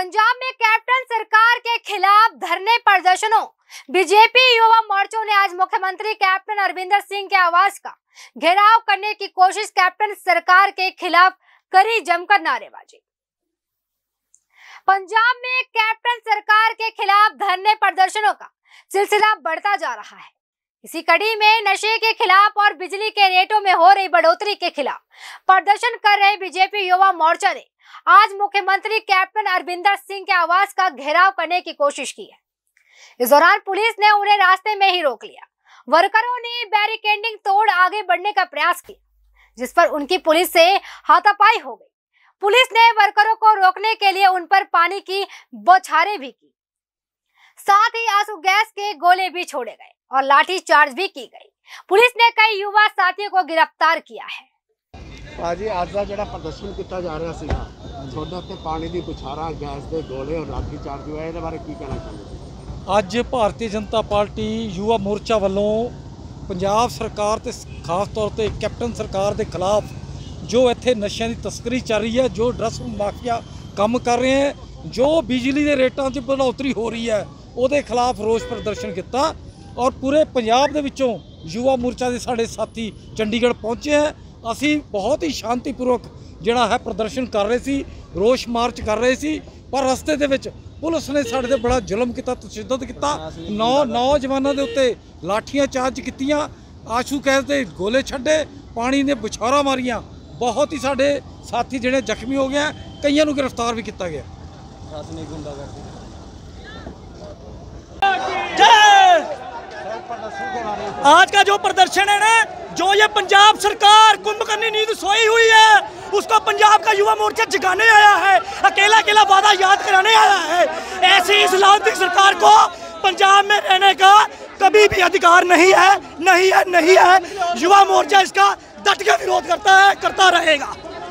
पंजाब में कैप्टन सरकार के खिलाफ धरने प्रदर्शनों। बीजेपी युवा मोर्चों ने आज मुख्यमंत्री कैप्टन अमरिंदर सिंह के आवास का घेराव करने की कोशिश। कैप्टन सरकार के खिलाफ करी जमकर नारेबाजी। पंजाब में कैप्टन सरकार के खिलाफ धरने प्रदर्शनों का सिलसिला बढ़ता जा रहा है। इसी कड़ी में नशे के खिलाफ और बिजली के रेटों में हो रही बढ़ोतरी के खिलाफ प्रदर्शन कर रहे बीजेपी युवा मोर्चा ने आज मुख्यमंत्री कैप्टन अमरिंदर सिंह के आवास का घेराव करने की कोशिश की है। इस दौरान पुलिस ने उन्हें रास्ते में ही रोक लिया। वर्करों ने बैरिकेडिंग तोड़ आगे बढ़ने का प्रयास किया, जिस पर उनकी पुलिस से हाथापाई हो गई। पुलिस ने वर्करों को रोकने के लिए उन पर पानी की बौछारें भी की, साथ ही आंसू गैस के गोले भी छोड़े गए और लाठी चार्ज भी की गई। पुलिस ने कई युवा साथियों को गिरफ्तार किया है। भाजी आज का जो प्रदर्शन किया जा रहा है, ਤੁਹਾਡੇ ਉੱਤੇ ਪਾਣੀ ਦੀ ਬੁਛਾਰਾਂ, ਗੈਸ ਦੇ ਗੋਲੇ और लाठी चार्ज हुआ, ਇਹਦੇ ਬਾਰੇ ਕੀ ਕਹਿਣਾ ਚਾਹੁੰਦੇ? ਅੱਜ ਭਾਰਤੀ ਜਨਤਾ ਪਾਰਟੀ ਯੁਵਾ ਮੋਰਚਾ ਵੱਲੋਂ ਪੰਜਾਬ ਸਰਕਾਰ ਤੇ ਖਾਸ ਤੌਰ ਤੇ ਕੈਪਟਨ ਸਰਕਾਰ ਦੇ ਖਿਲਾਫ ਜੋ ਇੱਥੇ ਨਸ਼ਿਆਂ ਦੀ ਤਸਕਰੀ ਚੱਲ ਰਹੀ ਹੈ, ਜੋ ਡਰੱਗਸ ਮਾਫੀਆ ਕੰਮ ਕਰ ਰਹੇ ਹੈ, ਜੋ ਬਿਜਲੀ ਦੇ ਰੇਟਾਂ 'ਚ बढ़ोतरी हो रही है, ਉਹਦੇ ਖਿਲਾਫ ਰੋਸ ਪ੍ਰਦਰਸ਼ਨ ਕੀਤਾ ਔਰ ਪੂਰੇ ਪੰਜਾਬ ਦੇ ਵਿੱਚੋਂ ਯੁਵਾ ਮੋਰਚਾ ਦੇ ਸਾਡੇ ਸਾਥੀ ਚੰਡੀਗੜ੍ਹ ਪਹੁੰਚੇ ਹੈ। ਅਸੀਂ ਬਹੁਤ ਹੀ ਸ਼ਾਂਤੀਪੂਰਵਕ ਜਿਹੜਾ ਹੈ ਪ੍ਰਦਰਸ਼ਨ ਕਰ ਰਹੇ ਸੀ, ਰੋਸ ਮਾਰਚ ਕਰ ਰਹੇ ਸੀ, ਪਰ ਰਸਤੇ ਦੇ ਵਿੱਚ ਪੁਲਿਸ ਨੇ ਸਾਡੇ ਤੇ ਬੜਾ ਜ਼ੁਲਮ ਕੀਤਾ, ਤਸ਼ੱਦਦ ਕੀਤਾ। ਨੌਜਵਾਨਾਂ ਦੇ ਉੱਤੇ ਲਾਠੀਆਂ ਚਾਰਜ ਕੀਤੀਆਂ, ਆਂਸੂ ਗੈਸ ਦੇ ਗੋਲੇ ਛੱਡੇ, ਪਾਣੀ ਦੇ ਬੁਛਾਰਾਂ ਮਾਰੀਆਂ। ਬਹੁਤ ਹੀ ਸਾਡੇ ਸਾਥੀ ਜਿਹੜੇ ਜ਼ਖਮੀ ਹੋ ਗਏ, ਕਈਆਂ ਨੂੰ गिरफ्तार भी किया गया। आज का जो प्रदर्शन है ना, जो ये पंजाब सरकार कुंभकर्णी नींद सोई हुई है, उसको पंजाब का युवा मोर्चा जगाने आया है, अकेला अकेला वादा याद कराने आया है। ऐसी इस लानती सरकार को पंजाब में रहने का कभी भी अधिकार नहीं है, नहीं है, नहीं है। युवा मोर्चा इसका डट के विरोध करता है, करता रहेगा।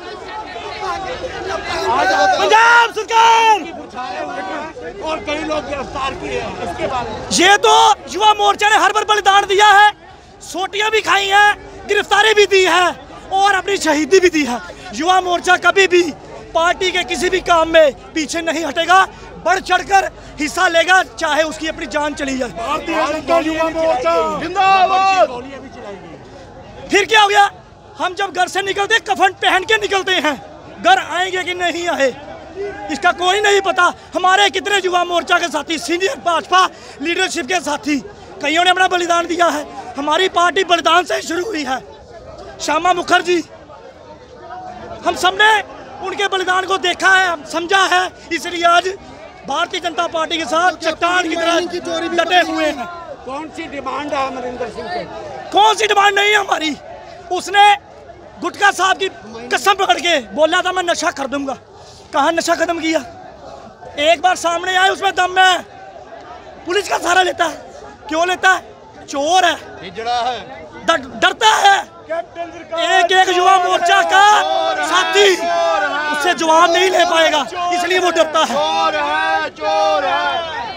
पंजाब सरकार और कई लोग गिरफ्तार किए हैं, इसके बाद ये तो युवा मोर्चा ने हर बार बलिदान दिया है, सोटियां भी खाई हैं, गिरफ्तारी भी दी है और अपनी शहीदी भी दी है। युवा मोर्चा कभी भी पार्टी के किसी भी काम में पीछे नहीं हटेगा, बढ़ चढ़कर हिस्सा लेगा, चाहे उसकी अपनी जान चली जाए। युवा मोर्चा जिंदाबाद। फिर क्या हो गया? हम जब घर से निकलते कफन पहन के निकलते हैं, घर आएंगे कि नहीं आए इसका कोई नहीं पता। हमारे कितने युवा मोर्चा के साथी, सीनियर भाजपा लीडरशिप के साथी, कईयों ने अपना बलिदान दिया है। हमारी पार्टी बलिदान से शुरू हुई है। श्यामा मुखर्जी, हम सबने उनके बलिदान को देखा है, समझा है, इसलिए आज भारतीय जनता पार्टी के साथ चट्टान की तरह डटे हुए हैं। कौन सी डिमांड है अमरिंदर सिंह की? कौन सी डिमांड नहीं है हमारी। उसने गुटका साहब की कसम पकड़ के बोला था मैं नशा कर दूंगा। कहाँ नशा खत्म किया? एक बार सामने आए उसमें दम में पुलिस का सहारा लेता है। क्यों लेता है? चोर है, हिजड़ा है, डरता है। एक एक युवा मोर्चा का साथी उससे जवाब नहीं ले पाएगा, इसलिए वो डरता है। चोर है, चोर है।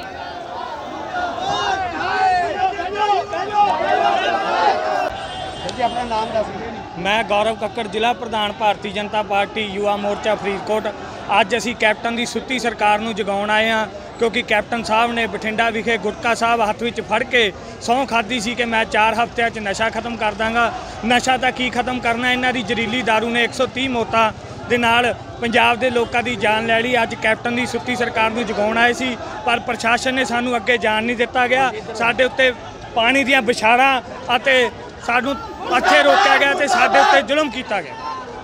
अपना नाम दस। मैं गौरव कक्कड़, जिला प्रधान भारतीय जनता पार्टी युवा मोर्चा फरीदकोट। ਅੱਜ ਅਸੀਂ ਕੈਪਟਨ ਦੀ ਸੁੱਤੀ ਸਰਕਾਰ ਨੂੰ ਜਗਾਉਣ ਆਏ ਹਾਂ, ਕਿਉਂਕਿ ਕੈਪਟਨ ਸਾਹਿਬ ਨੇ ਬਠਿੰਡਾ ਵਿਖੇ ਗੁਟਕਾ ਸਾਹਿਬ ਹੱਥ ਵਿੱਚ ਫੜ ਕੇ ਸਹੁੰ ਖਾਧੀ ਸੀ ਕਿ ਮੈਂ 4 ਹਫ਼ਤਿਆਂ 'ਚ ਨਸ਼ਾ ਖਤਮ ਕਰ ਦਾਂਗਾ। ਨਸ਼ਾ ਤਾਂ ਕੀ ਖਤਮ ਕਰਨਾ, ਇਹਨਾਂ ਦੀ ਜ਼ਹਿਰੀਲੀ ਦਾਰੂ ਨੇ 130 ਮੌਤਾਂ ਦੇ ਨਾਲ ਪੰਜਾਬ ਦੇ ਲੋਕਾਂ ਦੀ ਜਾਨ ਲੈ ਲਈ। ਅੱਜ ਕੈਪਟਨ ਦੀ ਸੁੱਤੀ ਸਰਕਾਰ ਨੂੰ ਜਗਾਉਣ ਆਏ ਸੀ, ਪਰ ਪ੍ਰਸ਼ਾਸਨ ਨੇ ਸਾਨੂੰ ਅੱਗੇ ਜਾਣ ਨਹੀਂ ਦਿੱਤਾ ਗਿਆ। ਸਾਡੇ ਉੱਤੇ ਪਾਣੀ ਦੀਆਂ ਬੁਛਾਰਾਂ ਅਤੇ ਸਾਨੂੰ ਅੱਗੇ ਰੋਕਿਆ ਗਿਆ ਤੇ ਸਾਡੇ ਉੱਤੇ ਜ਼ੁਲਮ ਕੀਤਾ ਗਿਆ।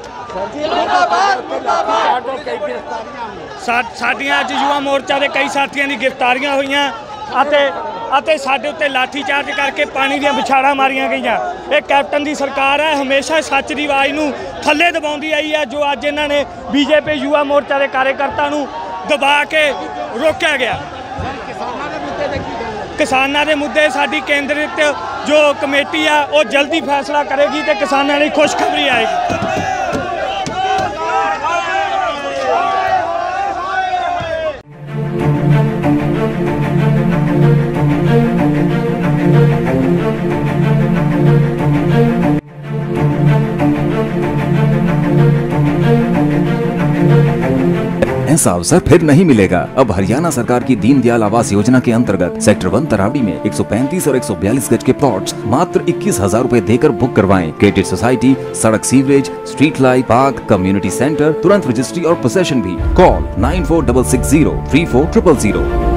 ਸਾਡੀਆਂ ਅੱਜ ਯੁਵਾ ਮੋਰਚਾ ਦੇ ਕਈ ਸਾਥੀਆਂ ਦੀ ਗ੍ਰਿਫਤਾਰੀਆਂ ਹੋਈਆਂ ਅਤੇ ਸਾਡੇ ਉੱਤੇ ਲਾਠੀ ਚਾਰਜ ਕਰਕੇ ਪਾਣੀ ਦੀਆਂ ਵਿਛਾੜਾਂ ਮਾਰੀਆਂ ਗਈਆਂ। ਇਹ ਕੈਪਟਨ ਦੀ ਸਰਕਾਰ ਹੈ, ਹਮੇਸ਼ਾ ਸੱਚ ਦੀ ਆਵਾਜ਼ ਨੂੰ ਥੱਲੇ ਦਬਾਉਂਦੀ ਆਈ ਹੈ। ਜੋ ਅੱਜ ਇਹਨਾਂ ਨੇ ਬੀਜੇਪੀ ਯੁਵਾ ਮੋਰਚਾ ਦੇ ਕਾਰਜਕਰਤਾ ਨੂੰ ਦਬਾ ਕੇ ਰੋਕਿਆ ਗਿਆ। ਕਿਸਾਨਾਂ ਦੇ ਮੁੱਦੇ ਸਾਡੀ ਕੇਂਦਰਿਤ ਜੋ ਕਮੇਟੀ ਆ ਉਹ ਜਲਦੀ ਫੈਸਲਾ ਕਰੇਗੀ ਤੇ ਕਿਸਾਨਾਂ ਲਈ ਖੁਸ਼ਖਬਰੀ ਆਏਗੀ। ऐसा अवसर फिर नहीं मिलेगा। अब हरियाणा सरकार की दीनदयाल आवास योजना के अंतर्गत सेक्टर 1 तरावड़ी में 135 और 142 गज के प्लॉट्स मात्र 21,000 रूपए देकर बुक करवाएं। क्रेडिट सोसाइटी, सड़क, sewerage, street light, park, community centre, तुरंत रजिस्ट्री और पोसेशन भी। कॉल 9466034000।